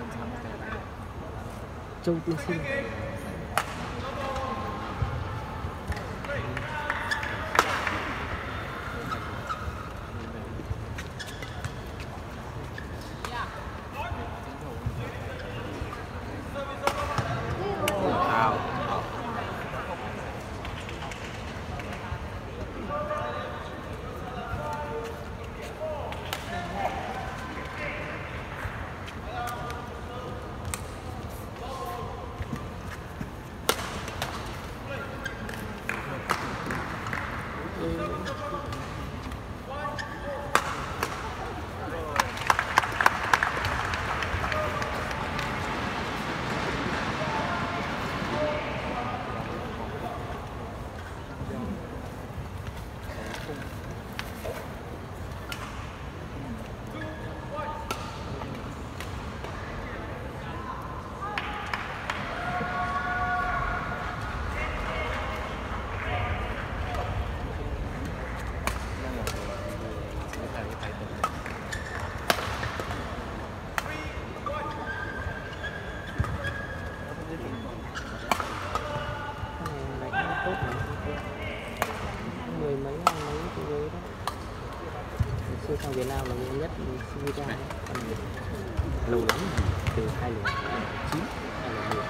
Châu Tiên Sinh. Sang Việt Nam là nhiều nhất Srikanth đấy. Lâu lắm từ 2009 2010.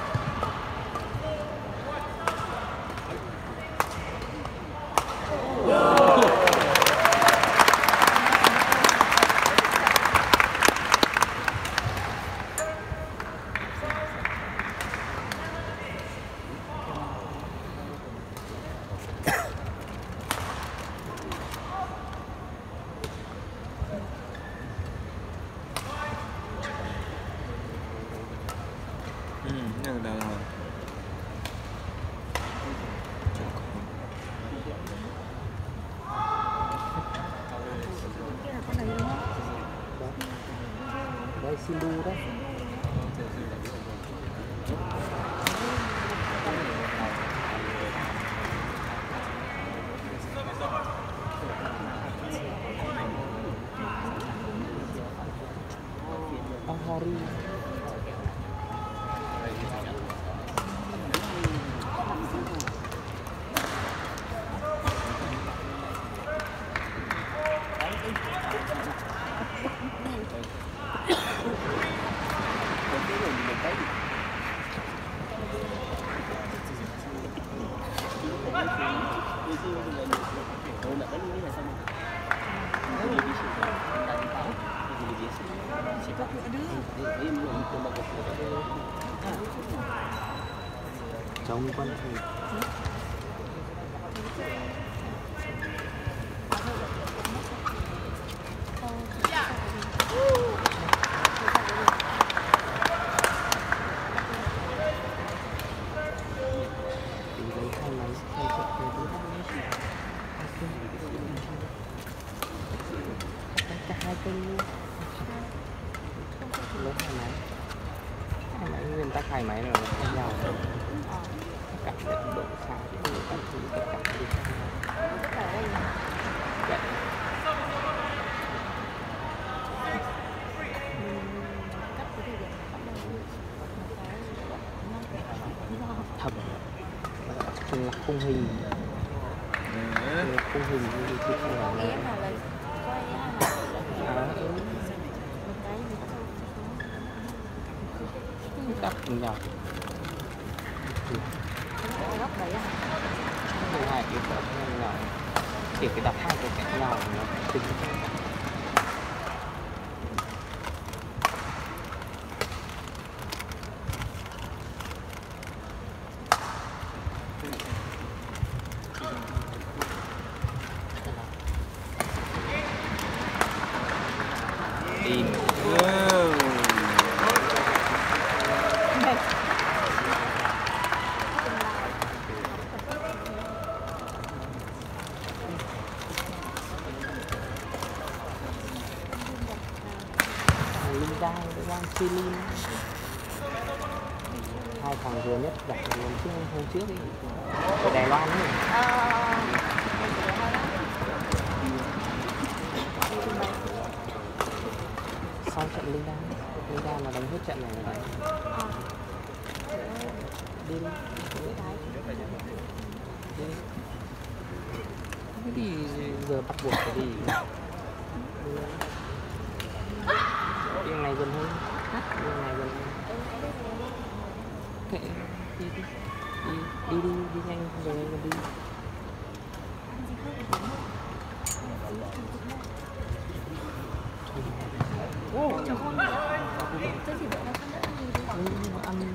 Xin đu đấy. Hari trong con thì hai máy rồi khác nhau, cảm nhận độ xa các thứ tất cả đều khác nhau. Thầm là khung hình, khung hình như thế nào đấy. Đắp nhau hai cái đắp nhau, chỉ cái đắp hai cái cạnh nhau nó tính. Hai thằng vừa nhất gặp hôm trước ấy, ở Đài Loan ấy. Sau trận Linh Đan Người ta mà đánh hết trận này là đánh. Đi. Thế thì giờ bắt buộc phải đi. Đi này gần hơn. Đi này gần hơn. Kệ, đi nhanh rồi mình đi. Chồng con tôi chỉ đợi là con đã ăn gì đấy. Ăn đi.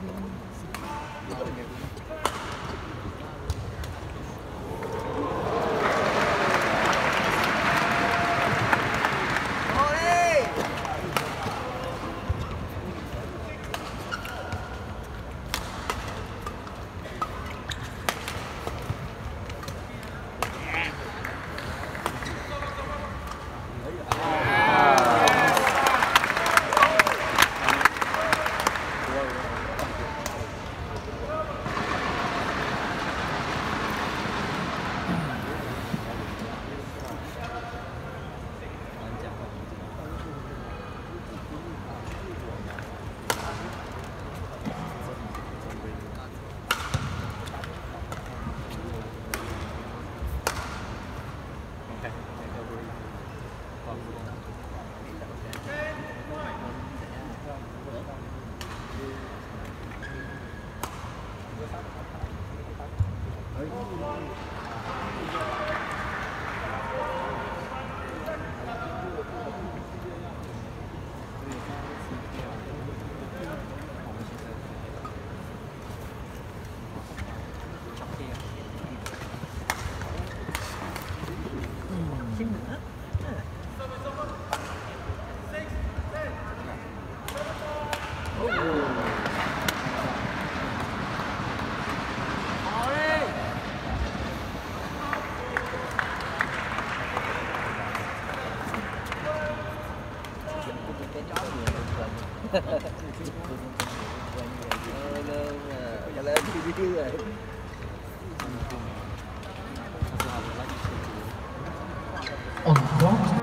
On court.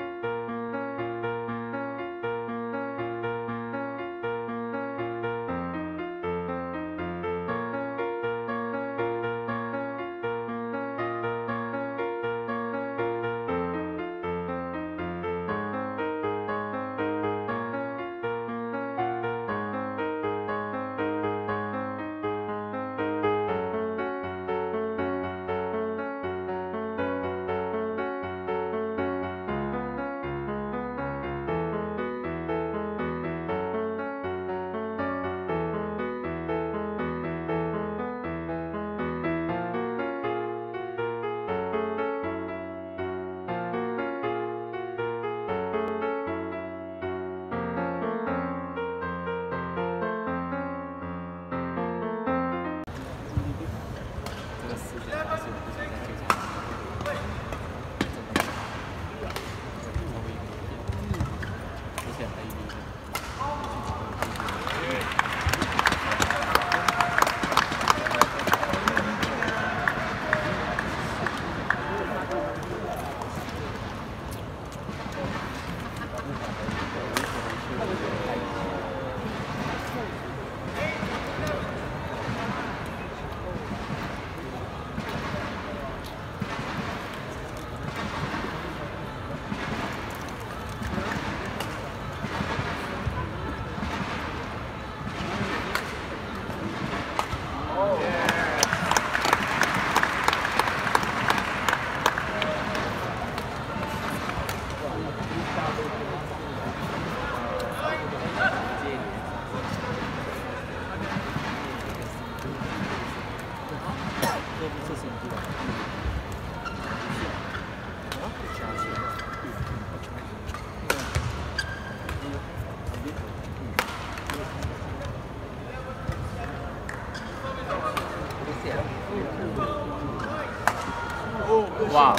Wow.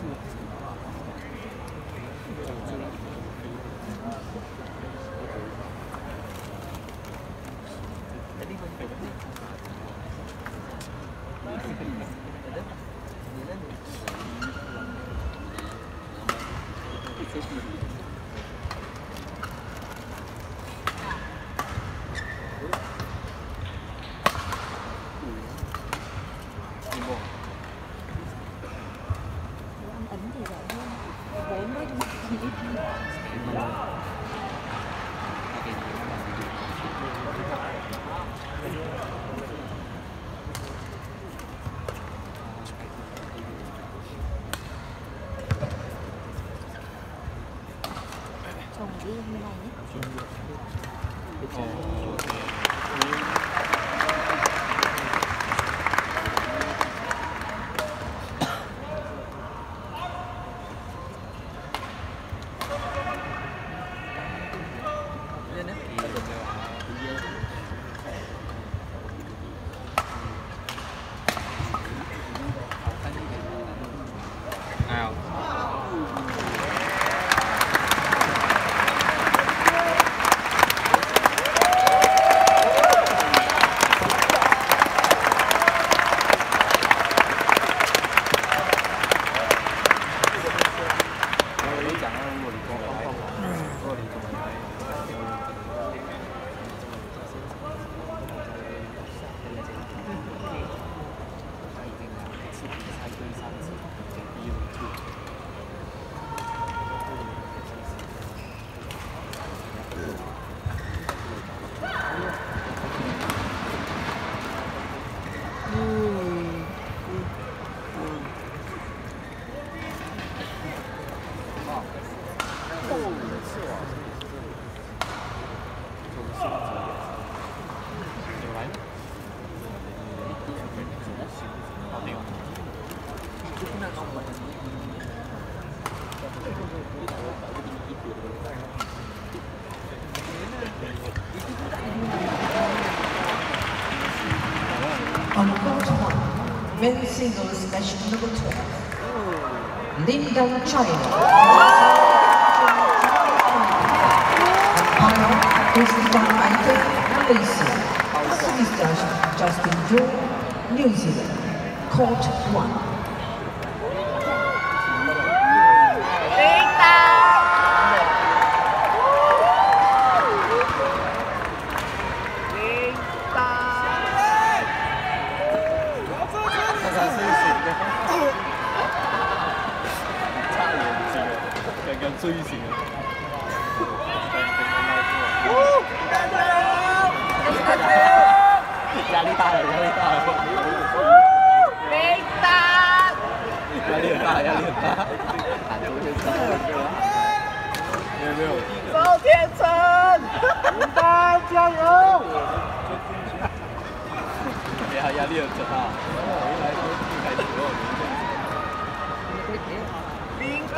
On court 1, men's singles session number 12. Lindan China. Umpire, Christian Michael, Malaysia. Assistant, Justin Joe, New Zealand. Court 1. 追成压力大了，压力大了，没打，压力很大，压力很大，有没有？赵天成，林丹加油！哎呀，压力很大，林丹。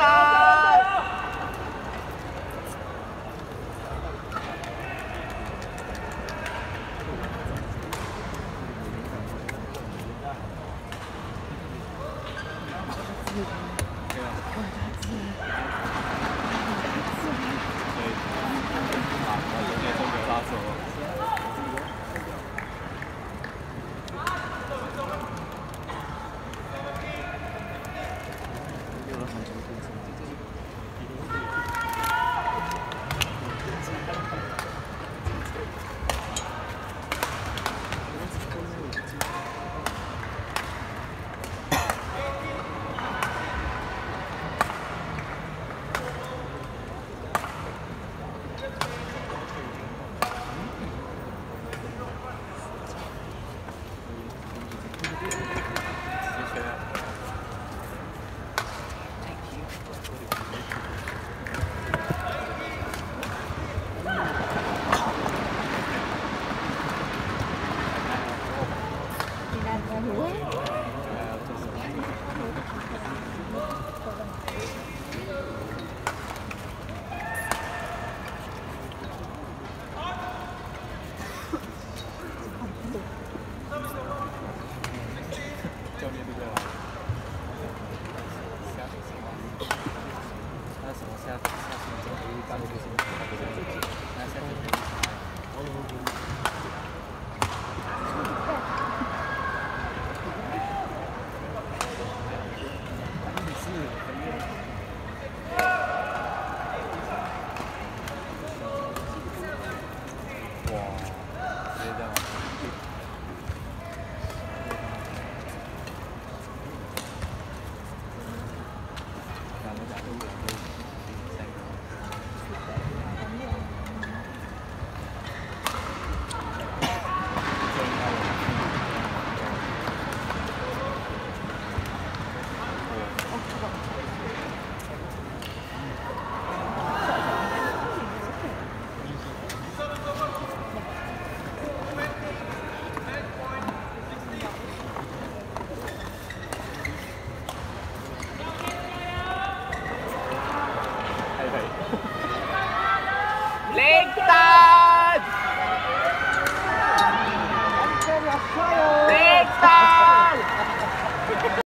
last trial.